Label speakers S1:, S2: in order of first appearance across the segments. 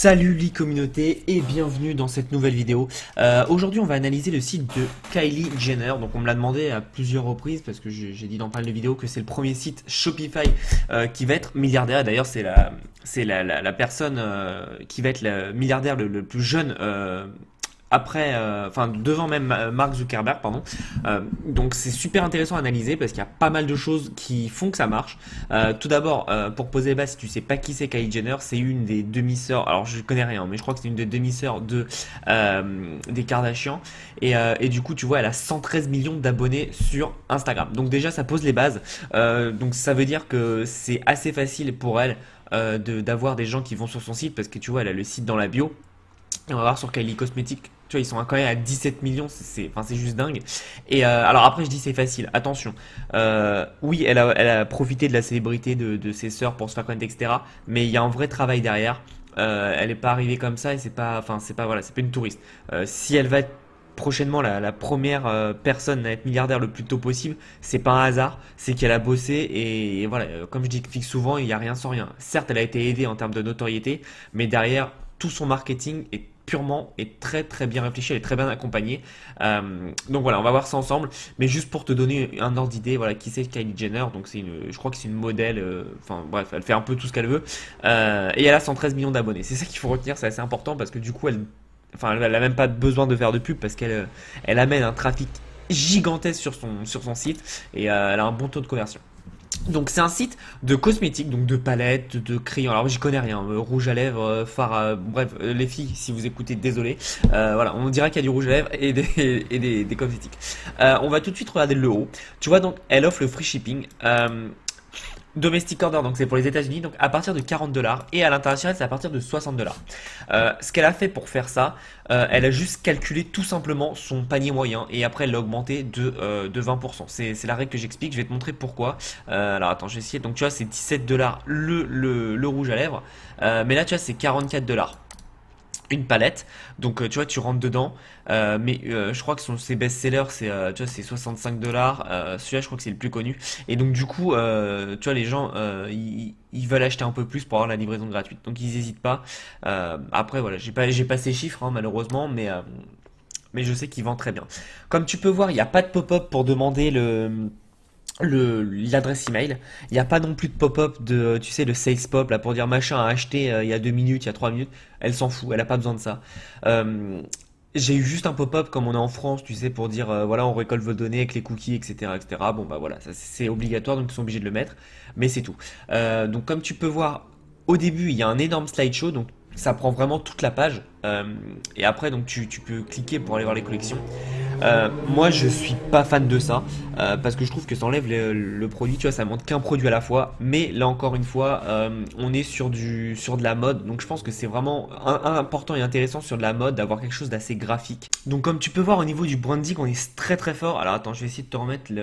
S1: Salut les communautés et bienvenue dans cette nouvelle vidéo. Aujourd'hui on va analyser le site de Kylie Jenner. Donc on me l'a demandé à plusieurs reprises parce que j'ai dit dans pas mal de vidéos que c'est le premier site Shopify qui va être milliardaire. D'ailleurs c'est la personne qui va être le milliardaire le plus jeune après, enfin devant même Mark Zuckerberg, pardon. Donc c'est super intéressant à analyser parce qu'il y a pas mal de choses qui font que ça marche. Tout d'abord, pour poser les bases, si tu sais pas qui c'est Kylie Jenner, c'est une des demi-sœurs. Alors je connais rien, mais je crois que c'est une des demi-sœurs des Kardashian. Et du coup, tu vois, elle a 113 millions d'abonnés sur Instagram. Donc déjà, ça pose les bases. Donc ça veut dire que c'est assez facile pour elle d'avoir des gens qui vont sur son site parce que tu vois, elle a le site dans la bio. Et on va voir sur Kylie Cosmetics, tu vois, ils sont quand même à 17 millions, c'est juste dingue. Et alors après, je dis c'est facile, attention. Oui, elle a profité de la célébrité de ses sœurs pour se faire connaître, etc. Mais il y a un vrai travail derrière. Elle n'est pas arrivée comme ça et voilà, c'est pas une touriste. Si elle va être prochainement la première personne à être milliardaire le plus tôt possible, c'est pas un hasard, c'est qu'elle a bossé et voilà, comme je dis souvent, il n'y a rien sans rien. Certes, elle a été aidée en termes de notoriété, mais derrière, tout son marketing est purement et très très bien réfléchi, elle est très bien accompagnée. Donc voilà, on va voir ça ensemble. Mais juste pour te donner un ordre d'idée, voilà, qui c'est Kylie Jenner. Donc je crois que c'est une modèle. Enfin bref, elle fait un peu tout ce qu'elle veut. Et elle a 113 millions d'abonnés. C'est ça qu'il faut retenir, c'est assez important parce que du coup, elle a même pas besoin de faire de pub parce qu'elle amène un trafic gigantesque sur son site et elle a un bon taux de conversion. Donc c'est un site de cosmétiques, donc de palettes, de crayons. Alors j'y connais rien, rouge à lèvres, fard, bref, les filles, si vous écoutez, désolé. Voilà, on dirait qu'il y a du rouge à lèvres et des cosmétiques. On va tout de suite regarder le haut. Tu vois, donc elle offre le free shipping. Domestic order, donc c'est pour les États-Unis, donc à partir de 40 $ et à l'international c'est à partir de 60 $. Ce qu'elle a fait pour faire ça, elle a juste calculé tout simplement son panier moyen et après elle l'a augmenté de 20%. C'est la règle que j'explique, je vais te montrer pourquoi. Alors attends, je vais essayer. Donc tu vois, c'est 17 $ le rouge à lèvres, mais là tu vois, c'est 44 $ une palette. Donc tu vois, tu rentres dedans, mais je crois que ses best-sellers tu vois, c'est 65 $. Celui-là je crois que c'est le plus connu et donc du coup tu vois, les gens ils veulent acheter un peu plus pour avoir la livraison gratuite, donc ils n'hésitent pas. Après voilà, j'ai pas ces chiffres hein, malheureusement, mais je sais qu'ils vendent très bien. Comme tu peux voir, il n'y a pas de pop-up pour demander l'adresse email. Il n'y a pas non plus de pop-up de, tu sais, le sales pop là pour dire machin à acheter il y a 2 minutes, il y a 3 minutes. Elle s'en fout, elle a pas besoin de ça. J'ai eu juste un pop-up comme on est en France, tu sais, pour dire voilà, on récolte vos données avec les cookies, etc., etc. Bon bah voilà, ça c'est obligatoire, donc ils sont obligés de le mettre, mais c'est tout. Donc comme tu peux voir, au début il y a un énorme slideshow, donc ça prend vraiment toute la page. Et après donc tu peux cliquer pour aller voir les collections. Moi je suis pas fan de ça parce que je trouve que ça enlève le produit, tu vois, ça montre qu'un produit à la fois, mais là encore une fois on est sur de la mode, donc je pense que c'est vraiment important et intéressant sur de la mode d'avoir quelque chose d'assez graphique. Donc comme tu peux voir au niveau du branding, on est très très fort. Alors attends, je vais essayer de te remettre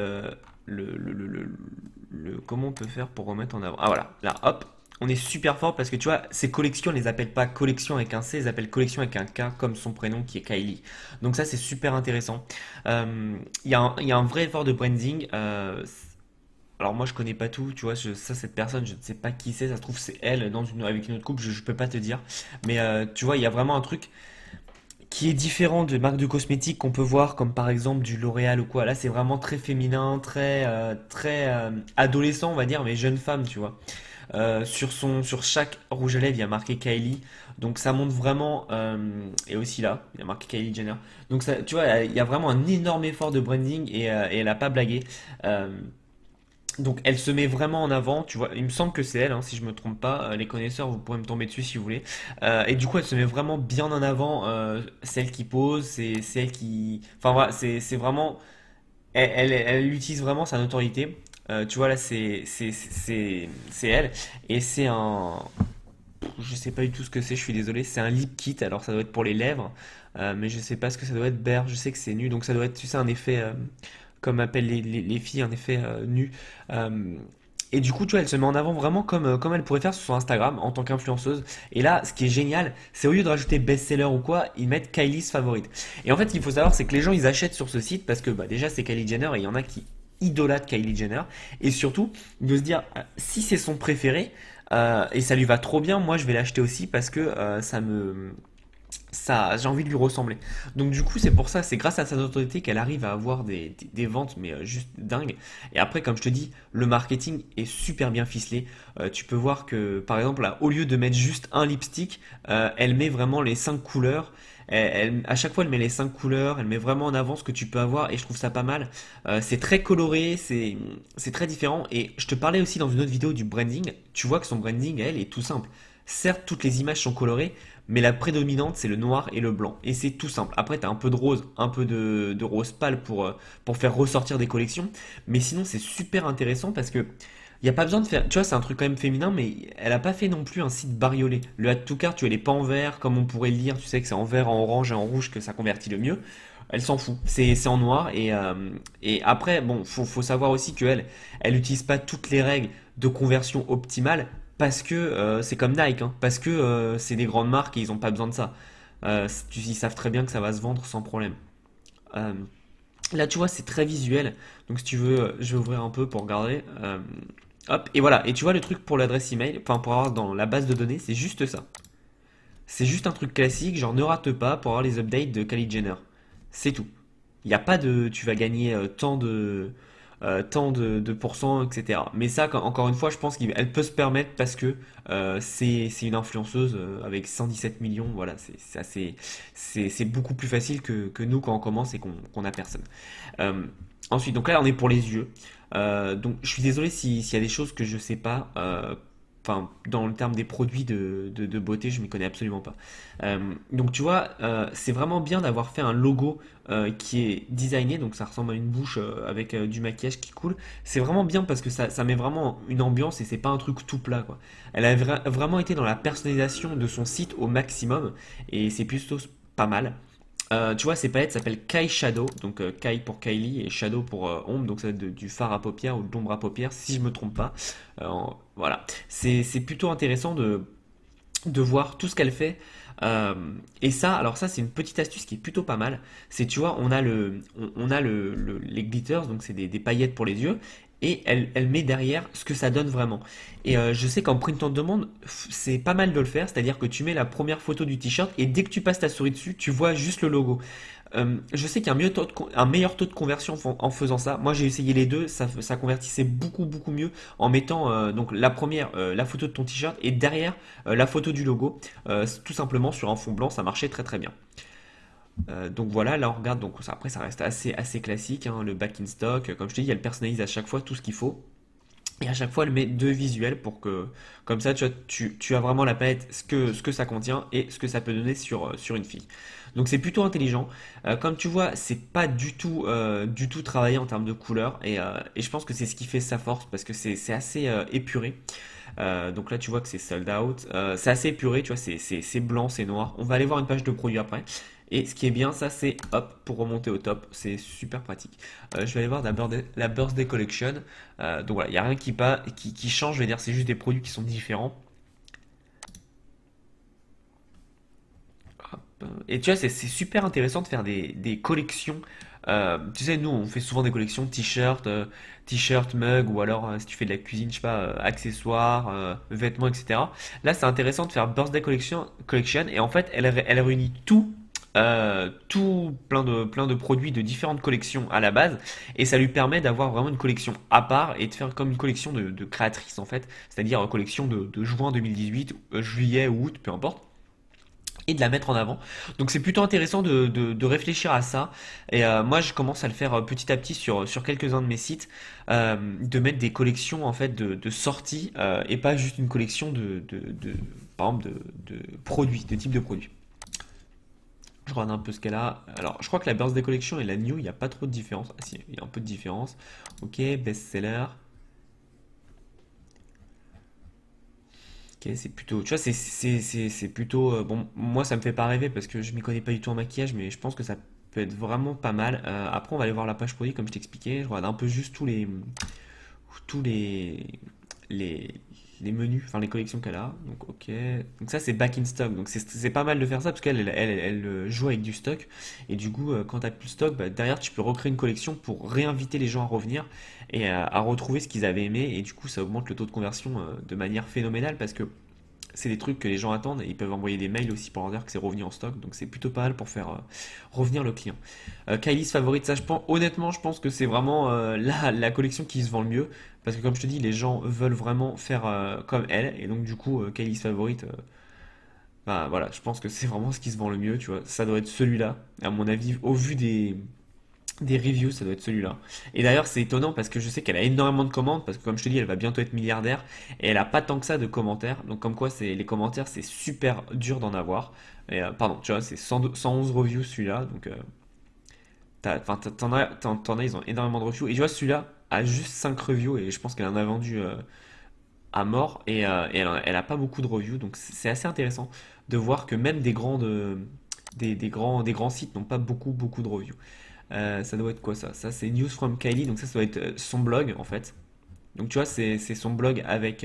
S1: comment on peut faire pour remettre en avant. Ah voilà, là hop, on est super fort parce que tu vois, ces collections, on les appelle pas collection avec un C, ils appellent collection avec un K, comme son prénom qui est Kylie. Donc ça, c'est super intéressant. Il y a un vrai effort de branding. Alors moi, je connais pas tout, tu vois, cette personne, je ne sais pas qui c'est, ça se trouve c'est elle avec une autre coupe, je peux pas te dire. Mais tu vois, il y a vraiment un truc qui est différent de marques de cosmétiques qu'on peut voir, comme par exemple du L'Oréal ou quoi. Là, c'est vraiment très féminin, très adolescent, on va dire, mais jeune femme, tu vois. Sur chaque rouge à lèvres, il y a marqué Kylie. Donc ça montre vraiment, et aussi là, il y a marqué Kylie Jenner. Donc ça, tu vois, il y a vraiment un énorme effort de branding et elle a pas blagué. Euh, donc elle se met vraiment en avant, tu vois, il me semble que c'est elle, hein, si je me trompe pas. Les connaisseurs, vous pourrez me tomber dessus si vous voulez. Et du coup, elle se met vraiment bien en avant, celle qui pose, c'est elle qui... Enfin voilà, c'est vraiment... Elle utilise vraiment sa notoriété. Tu vois là, c'est elle. Et c'est un... Je sais pas du tout ce que c'est, je suis désolé. C'est un lip kit, alors ça doit être pour les lèvres. Mais je sais pas ce que ça doit être, Bear. Je sais que c'est nu, donc ça doit être, tu sais, un effet... comme appellent les filles, un effet nu. Euh, et du coup, tu vois, elle se met en avant vraiment comme elle pourrait faire sur son Instagram en tant qu'influenceuse. Et là, ce qui est génial, c'est au lieu de rajouter best-seller ou quoi, ils mettent Kylie's favorite. Et en fait, ce qu'il faut savoir, c'est que les gens, ils achètent sur ce site parce que bah, déjà, c'est Kylie Jenner et il y en a qui idolâtrent Kylie Jenner. Et surtout, de se dire, si c'est son préféré, Et ça lui va trop bien. Moi, je vais l'acheter aussi parce que j'ai envie de lui ressembler. Donc du coup, c'est pour ça, c'est grâce à sa notoriété qu'elle arrive à avoir des ventes, mais juste dingues. Et après, comme je te dis, le marketing est super bien ficelé. Tu peux voir que, par exemple, là, au lieu de mettre juste un lipstick, elle met vraiment les 5 couleurs. À chaque fois, elle met les 5 couleurs, elle met vraiment en avant ce que tu peux avoir et je trouve ça pas mal. C'est très coloré, c'est très différent. Et je te parlais aussi dans une autre vidéo du branding. Tu vois que son branding, elle, est tout simple. Certes, toutes les images sont colorées, mais la prédominante, c'est le noir et le blanc. Et c'est tout simple. Après, tu as un peu de rose, un peu de rose pâle pour faire ressortir des collections. Mais sinon, c'est super intéressant parce que il n'y a pas besoin de faire. Tu vois, c'est un truc quand même féminin, mais elle n'a pas fait non plus un site bariolé. Le add to cart, tu vois, il n'est pas en vert, comme on pourrait le lire. Tu sais que c'est en vert, en orange et en rouge que ça convertit le mieux. Elle s'en fout. C'est en noir. Et après, bon, faut savoir aussi qu'elle, elle n'utilise pas toutes les règles de conversion optimale parce que c'est comme Nike, hein, parce que c'est des grandes marques et ils n'ont pas besoin de ça. Ils savent très bien que ça va se vendre sans problème. Euh, Là, tu vois, c'est très visuel. Donc, si tu veux, je vais ouvrir un peu pour regarder. Hop, et voilà. Et tu vois, le truc pour l'adresse email, enfin, pour avoir dans la base de données, c'est juste ça. C'est juste un truc classique, genre ne rate pas pour avoir les updates de Kylie Jenner. C'est tout. Il n'y a pas de tu vas gagner tant de pourcents, etc. Mais ça, encore une fois, je pense qu'elle peut se permettre parce que c'est une influenceuse avec 117 millions. Voilà, c'est beaucoup plus facile que nous quand on commence et qu'on a personne. Euh, Ensuite, donc là, on est pour les yeux. Donc, je suis désolé s'il y a des choses que je sais pas. Enfin, dans le terme des produits de beauté, je m'y connais absolument pas. Donc tu vois, c'est vraiment bien d'avoir fait un logo qui est designé, donc ça ressemble à une bouche avec du maquillage qui coule. C'est vraiment bien parce que ça met vraiment une ambiance et c'est pas un truc tout plat quoi. Elle a vraiment été dans la personnalisation de son site au maximum et c'est plutôt pas mal. Tu vois, ces palettes s'appellent Kai Shadow, donc Kai pour Kylie et Shadow pour ombre, donc ça va être du fard à paupières ou de l'ombre à paupières, si je me trompe pas. Voilà, c'est plutôt intéressant de voir tout ce qu'elle fait. Euh, et ça, alors ça c'est une petite astuce qui est plutôt pas mal. C'est tu vois, on a les glitters, donc c'est des paillettes pour les yeux, et elle met derrière ce que ça donne vraiment. Et je sais qu'en print on demand, c'est pas mal de le faire, c'est-à-dire que tu mets la première photo du t-shirt et dès que tu passes ta souris dessus, tu vois juste le logo. Je sais qu'il y a un meilleur taux de conversion en faisant ça. Moi j'ai essayé les deux, ça convertissait beaucoup mieux en mettant donc la première, la photo de ton t-shirt et derrière la photo du logo, tout simplement sur un fond blanc, ça marchait très bien. Donc voilà, là on regarde, donc après ça reste assez classique, hein, le back in stock, comme je te dis, elle personnalise à chaque fois tout ce qu'il faut. Et à chaque fois, elle met deux visuels pour que, comme ça, tu as vraiment la palette, ce que ça contient et ce que ça peut donner sur une fille. Donc c'est plutôt intelligent. Comme tu vois, c'est pas du tout travaillé en termes de couleurs et je pense que c'est ce qui fait sa force parce que c'est assez épuré. Donc là, tu vois que c'est sold out. C'est assez épuré, tu vois, c'est blanc, c'est noir. On va aller voir une page de produit après. Et ce qui est bien, ça c'est hop pour remonter au top, c'est super pratique. Je vais aller voir la Birthday Collection. Donc voilà, il n'y a rien qui change, je vais dire, c'est juste des produits qui sont différents. Et tu vois, c'est super intéressant de faire des collections. Tu sais, nous, on fait souvent des collections t-shirts, mug, ou alors si tu fais de la cuisine, je sais pas, accessoires, vêtements, etc. Là, c'est intéressant de faire Birthday Collection et en fait, elle réunit tout plein de produits de différentes collections à la base et ça lui permet d'avoir vraiment une collection à part et de faire comme une collection de créatrice en fait, c'est-à-dire collection de juin 2018, juillet ou août, peu importe et de la mettre en avant. Donc c'est plutôt intéressant de réfléchir à ça. Et moi je commence à le faire petit à petit sur quelques-uns de mes sites, de mettre des collections en fait de sorties et pas juste une collection par exemple de produits, de types de produits. Je regarde un peu ce qu'elle a. Alors je crois que la Birthday Collection et la New, il n'y a pas trop de différence. Ah si, il y a un peu de différence. Ok, best-seller. Ok, c'est plutôt, tu vois, c'est plutôt, bon, moi ça me fait pas rêver parce que je m'y connais pas du tout en maquillage, mais je pense que ça peut être vraiment pas mal. Après, on va aller voir la page produit comme je t'expliquais. Je regarde un peu juste tous les, les, les menus, enfin les collections qu'elle a. Donc ok. Donc ça c'est back in stock. Donc c'est pas mal de faire ça parce qu'elle joue avec du stock. Et du coup, quand t'as plus de stock, bah, derrière tu peux recréer une collection pour réinviter les gens à revenir et à retrouver ce qu'ils avaient aimé. Et du coup, ça augmente le taux de conversion de manière phénoménale parce que c'est des trucs que les gens attendent et ils peuvent envoyer des mails aussi pour leur dire que c'est revenu en stock. Donc c'est plutôt pas mal pour faire revenir le client. Kylie's favorite, ça je pense, honnêtement, je pense que c'est vraiment la collection qui se vend le mieux. Parce que comme je te dis, les gens veulent vraiment faire comme elle. Et donc du coup, Kylie's favorite, bah voilà, je pense que c'est vraiment ce qui se vend le mieux, tu vois. Ça doit être celui-là, à mon avis, au vu des reviews, ça doit être celui-là. Et d'ailleurs, c'est étonnant parce que je sais qu'elle a énormément de commandes, parce que comme je te dis, elle va bientôt être milliardaire, et elle a pas tant que ça de commentaires. Donc comme quoi, les commentaires, c'est super dur d'en avoir. Et, pardon, tu vois, c'est 111 reviews celui-là, donc enfin, t'en as, ils ont énormément de reviews. Et tu vois, celui-là a juste 5 reviews, et je pense qu'elle en a vendu à mort, et elle a pas beaucoup de reviews, donc c'est assez intéressant de voir que même des grands sites n'ont pas beaucoup de reviews. Ça doit être quoi ça? Ça c'est News from Kylie, donc ça doit être son blog en fait. Donc tu vois, c'est son blog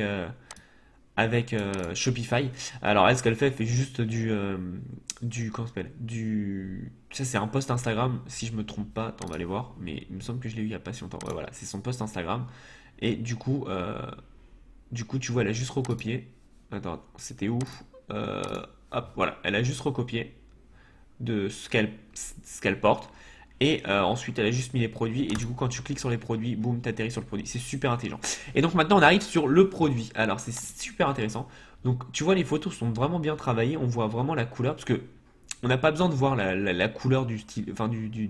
S1: avec Shopify. Alors elle, ce qu'elle fait, elle fait juste comment ça s'appelle? Ça c'est un post Instagram, si je me trompe pas, attends, on va aller voir, mais il me semble que je l'ai eu il y a pas si longtemps. Ouais, voilà, c'est son post Instagram. Et du coup, tu vois, elle a juste recopié. Attends, c'était où? Hop, voilà, elle a juste recopié de ce qu'elle porte. Et ensuite, elle a juste mis les produits. Et du coup, quand tu cliques sur les produits, boum, t'atterris sur le produit. C'est super intelligent. Et donc maintenant, on arrive sur le produit. Alors, c'est super intéressant. Donc, tu vois, les photos sont vraiment bien travaillées. On voit vraiment la couleur. Parce que on n'a pas besoin de voir la couleur du style. Enfin,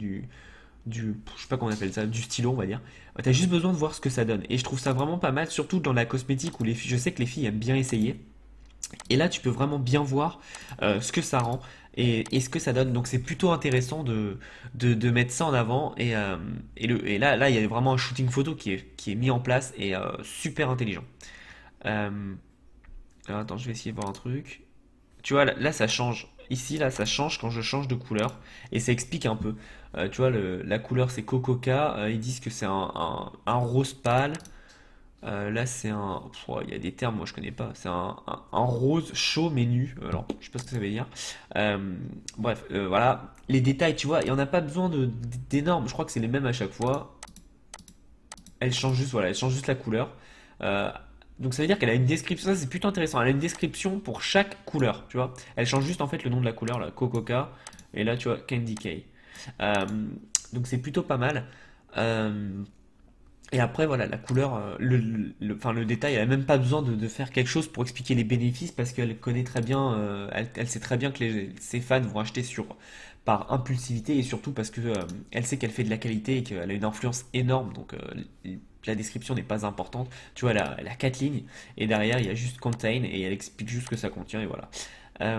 S1: je sais pas comment on appelle ça, du stylo, on va dire. T'as juste besoin de voir ce que ça donne. Et je trouve ça vraiment pas mal. Surtout dans la cosmétique où je sais que les filles aiment bien essayer. Et là, tu peux vraiment bien voir ce que ça rend et ce que ça donne. Donc, c'est plutôt intéressant de mettre ça en avant. Et là, il y a vraiment un shooting photo qui est mis en place et super intelligent. Euh, alors, attends, je vais essayer de voir un truc. Tu vois, là, ça change. Ici, là, ça change quand je change de couleur. Et ça explique un peu. Tu vois, la couleur, c'est Cococa. Ils disent que c'est un rose pâle. Là, c'est un. Il y a des termes, moi je connais pas. C'est un rose chaud mais nu. Alors, je sais pas ce que ça veut dire. Bref, voilà. Les détails, tu vois, il n'y en a pas besoin d'énormes. Je crois que c'est les mêmes à chaque fois. Elle change juste, voilà, elle change juste la couleur. Euh, donc ça veut dire qu'elle a une description. Ça, c'est plutôt intéressant. Elle a une description pour chaque couleur, tu vois. Elle change juste en fait le nom de la couleur, là, Cococa. Et là, tu vois, Candy K. Euh, donc c'est plutôt pas mal. Euh, et après, voilà, la couleur, enfin, le détail, elle a même pas besoin de faire quelque chose pour expliquer les bénéfices parce qu'elle connaît très bien, elle sait très bien que ses fans vont acheter par impulsivité et surtout parce que elle sait qu'elle fait de la qualité et qu'elle a une influence énorme. Donc, la description n'est pas importante. Tu vois, elle a 4 lignes et derrière, il y a juste contain et elle explique juste ce que ça contient et voilà. Euh,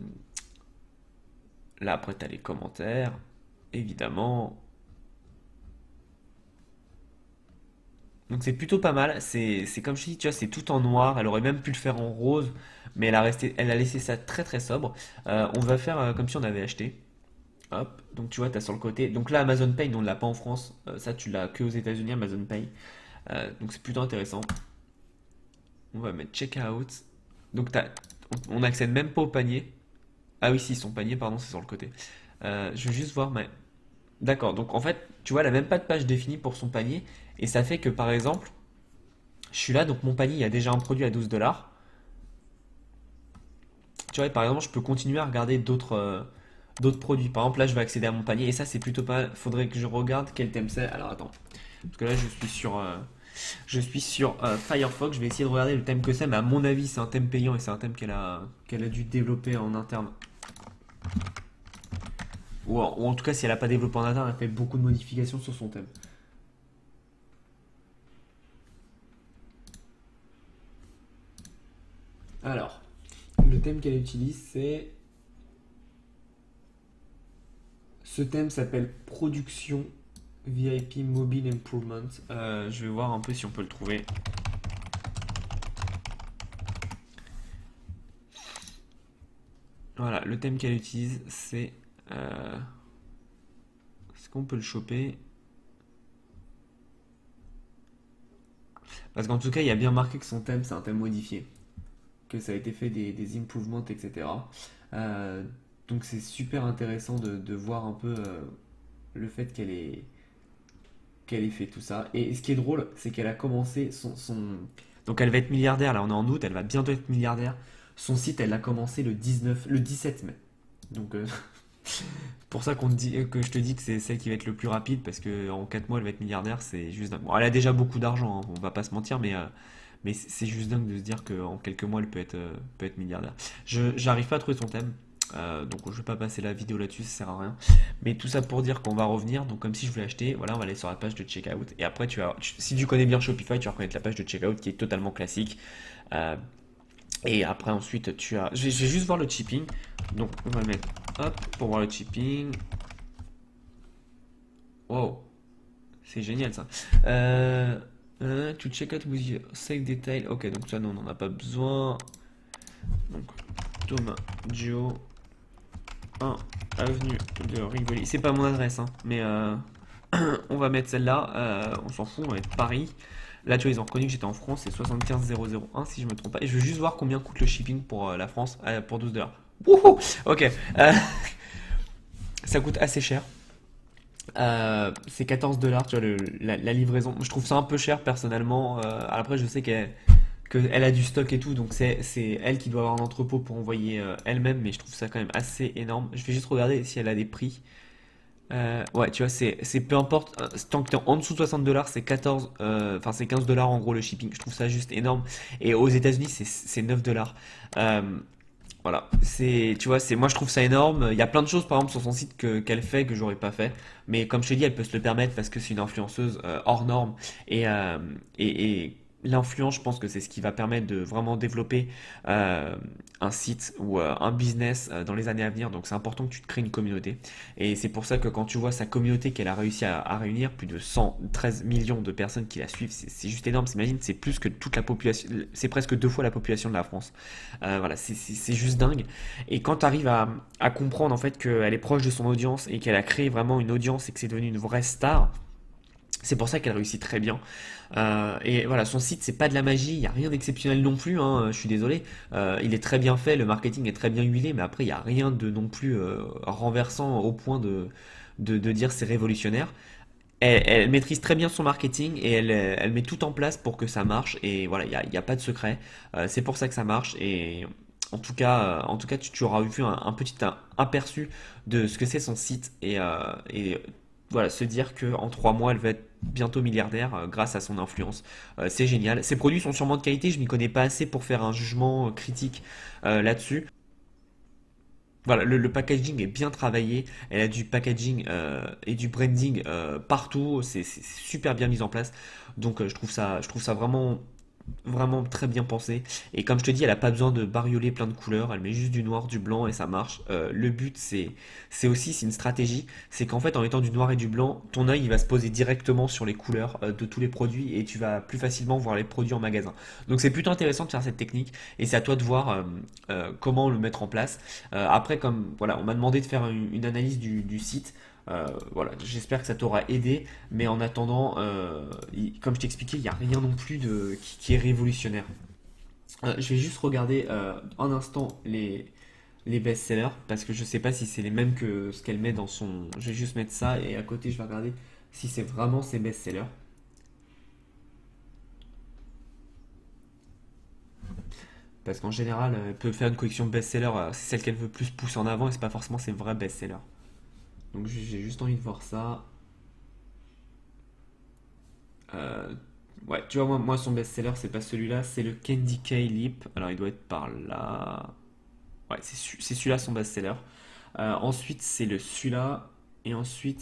S1: Là, après, tu as les commentaires, évidemment. Donc c'est plutôt pas mal. C'est comme je dis, tu vois, c'est tout en noir. Elle aurait même pu le faire en rose, mais elle a laissé ça très très sobre. On va faire comme si on avait acheté. Hop. Donc tu vois, tu as sur le côté. Donc là, Amazon Pay, nous, on ne l'a pas en France. Ça, tu l'as que aux États-Unis, Amazon Pay. Donc c'est plutôt intéressant. On va mettre checkout. Donc on n'accède même pas au panier. Ah oui, si, son panier, pardon, c'est sur le côté. Je vais juste voir, mais d'accord. Donc en fait, tu vois, elle a même pas de page définie pour son panier. Et ça fait que par exemple, je suis là, donc mon panier, il y a déjà un produit à 12 $. Tu vois, et par exemple, je peux continuer à regarder d'autres produits. Par exemple, là, je vais accéder à mon panier et ça, c'est plutôt pas. Faudrait que je regarde quel thème c'est. Alors attends, parce que là, je suis sur Firefox. Je vais essayer de regarder le thème que c'est, mais à mon avis, c'est un thème payant et c'est un thème qu'elle a dû développer en interne. Ou en tout cas, si elle a pas développé en interne, elle a fait beaucoup de modifications sur son thème. Alors, le thème qu'elle utilise, c'est. Ce thème s'appelle Production VIP Mobile Improvement. Je vais voir un peu si on peut le trouver. Voilà, le thème qu'elle utilise, c'est. Est-ce qu'on peut le choper? Parce qu'en tout cas, il y a bien marqué que son thème, c'est un thème modifié, que ça a été fait des improvements, etc. Euh, donc c'est super intéressant de voir un peu le fait qu'elle ait fait tout ça. Et ce qui est drôle, c'est qu'elle a commencé Donc elle va être milliardaire, là on est en août, elle va bientôt être milliardaire. Son site, elle l'a commencé le 17 mai. Donc pour ça que je te dis que c'est celle qui va être le plus rapide, parce que en 4 mois elle va être milliardaire, c'est juste dingue. Bon, elle a déjà beaucoup d'argent, hein, on va pas se mentir, mais c'est juste dingue de se dire qu'en quelques mois elle peut être milliardaire. J'arrive pas à trouver son thème, donc je vais pas passer la vidéo là-dessus, ça sert à rien. Mais tout ça pour dire qu'on va revenir, donc comme si je voulais acheter, voilà, on va aller sur la page de checkout. Et après, si tu connais bien Shopify, tu vas reconnaître la page de checkout qui est totalement classique. Euh, et après, ensuite, je vais juste voir le shipping. Donc, on va le mettre, hop, pour voir le shipping. Wow, c'est génial ça. To check out with your save detail. Ok, donc ça, non, on n'en a pas besoin. Donc, Thomas Gio, 1 avenue de Rivoli. C'est pas mon adresse, hein, mais on va mettre celle-là. On s'en fout, on va mettre Paris. Là, tu vois, ils ont reconnu que j'étais en France, c'est 75001 si je me trompe pas. Et je veux juste voir combien coûte le shipping pour la France pour 12 $. Wouhou. Ok, ça coûte assez cher. C'est 14 $, tu vois, la livraison. Je trouve ça un peu cher personnellement. Après, je sais qu'elle a du stock et tout, donc c'est elle qui doit avoir un entrepôt pour envoyer elle-même, mais je trouve ça quand même assez énorme. Je vais juste regarder si elle a des prix. Ouais, tu vois, c'est peu importe, tant que t'es en dessous de 60 $, c'est 14, enfin c'est 15 $ en gros le shipping. Je trouve ça juste énorme. Et aux États-Unis, c'est 9 $. Euh, voilà, tu vois, moi je trouve ça énorme. Il y a plein de choses par exemple sur son site qu'elle fait que j'aurais pas fait, mais comme je te dis, elle peut se le permettre parce que c'est une influenceuse hors norme et l'influence, je pense que c'est ce qui va permettre de vraiment développer euh, un site ou un business dans les années à venir. Donc c'est important que tu te crées une communauté. Et c'est pour ça que quand tu vois sa communauté qu'elle a réussi à réunir, plus de 113 millions de personnes qui la suivent, c'est juste énorme. T'imagines, c'est plus que toute la population, c'est presque 2 fois la population de la France. Voilà, c'est juste dingue. Et quand tu arrives à comprendre en fait qu'elle est proche de son audience et qu'elle a créé vraiment une audience et que c'est devenu une vraie star, c'est pour ça qu'elle réussit très bien. Et voilà, son site, c'est pas de la magie, il n'y a rien d'exceptionnel non plus, hein, je suis désolé. Il est très bien fait, le marketing est très bien huilé, mais après, il n'y a rien de non plus renversant au point de dire c'est révolutionnaire. Elle maîtrise très bien son marketing et elle met tout en place pour que ça marche. Et voilà, il y a pas de secret. C'est pour ça que ça marche. Et en tout cas tu auras vu un petit aperçu de ce que c'est son site. Et voilà, se dire qu'en 3 mois, elle va être bientôt milliardaire grâce à son influence. C'est génial. Ses produits sont sûrement de qualité. Je m'y connais pas assez pour faire un jugement critique là-dessus. Voilà, le packaging est bien travaillé. Elle a du packaging et du branding partout. C'est super bien mis en place. Donc je trouve ça vraiment, vraiment très bien pensé. Et comme je te dis, elle a pas besoin de barioler plein de couleurs. Elle met juste du noir, du blanc et ça marche. Le but, c'est une stratégie. C'est qu'en fait, en mettant du noir et du blanc, ton œil il va se poser directement sur les couleurs de tous les produits et tu vas plus facilement voir les produits en magasin. Donc c'est plutôt intéressant de faire cette technique et c'est à toi de voir comment le mettre en place. Après, comme voilà, on m'a demandé de faire une analyse du site. Voilà, j'espère que ça t'aura aidé, mais en attendant, comme je t'expliquais, il n'y a rien non plus qui est révolutionnaire. Je vais juste regarder un instant les best-sellers, parce que je sais pas si c'est les mêmes que ce qu'elle met dans son... Je vais juste mettre ça, et à côté je vais regarder si c'est vraiment ses best-sellers. Parce qu'en général, elle peut faire une collection best-sellers, c'est celle qu'elle veut plus pousser en avant, et c'est pas forcément ses vrais best-sellers. Donc j'ai juste envie de voir ça. Euh, ouais, tu vois, moi son best-seller, c'est pas celui-là, c'est le Candy K Lip. Alors, il doit être par là. Ouais, c'est celui-là son best-seller. Ensuite, c'est celui-là. Et ensuite,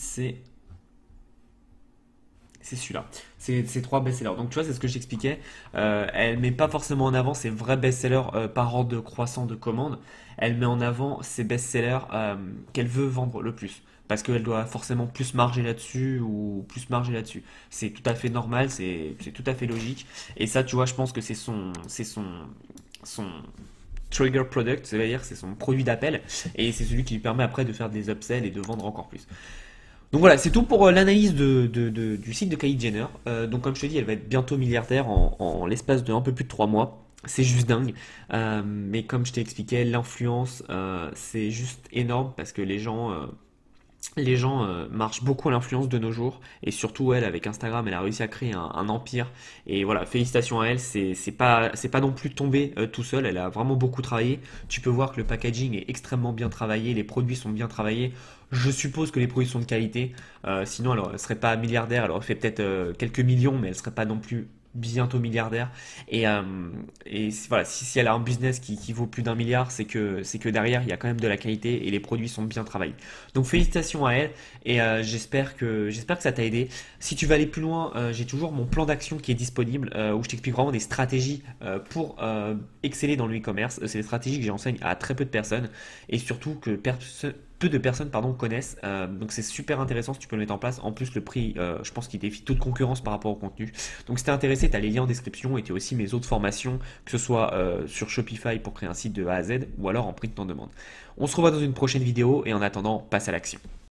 S1: c'est celui-là. C'est 3 best-sellers. Donc, tu vois, c'est ce que j'expliquais. Elle met pas forcément en avant ses vrais best-sellers par ordre de croissant de commande. Elle met en avant ses best-sellers qu'elle veut vendre le plus. Parce qu'elle doit forcément plus marger là-dessus ou plus marger là-dessus. C'est tout à fait normal, c'est tout à fait logique. Et ça, tu vois, je pense que son trigger product, c'est-à-dire c'est son produit d'appel. Et c'est celui qui lui permet après de faire des upsells et de vendre encore plus. Donc voilà, c'est tout pour l'analyse du site de Kylie Jenner. Donc comme je te dis, elle va être bientôt milliardaire en l'espace de un peu plus de 3 mois. C'est juste dingue. Mais comme je t'ai expliqué, l'influence, c'est juste énorme parce que les gens marchent beaucoup à l'influence de nos jours. Et surtout, elle, avec Instagram, elle a réussi à créer un empire. Et voilà, félicitations à elle. C'est pas non plus tombé tout seul. Elle a vraiment beaucoup travaillé. Tu peux voir que le packaging est extrêmement bien travaillé. Les produits sont bien travaillés. Je suppose que les produits sont de qualité. Sinon, elle ne serait pas milliardaire. Elle aurait fait peut-être quelques millions, mais elle ne serait pas non plus bientôt milliardaire. Voilà, si elle a un business qui vaut plus d'1 milliard, c'est que derrière, il y a quand même de la qualité et les produits sont bien travaillés. Donc félicitations à elle et j'espère que ça t'a aidé. Si tu veux aller plus loin, j'ai toujours mon plan d'action qui est disponible où je t'explique vraiment des stratégies pour exceller dans le e-commerce. C'est des stratégies que j'enseigne à très peu de personnes et surtout que peu de personnes connaissent. Donc c'est super intéressant si tu peux le mettre en place. En plus, le prix, je pense qu'il défie toute concurrence par rapport au contenu. Donc si t'es intéressé, tu as les liens en description et tu as aussi mes autres formations, que ce soit sur Shopify pour créer un site de A à Z ou alors en print en demande. On se revoit dans une prochaine vidéo et en attendant, passe à l'action.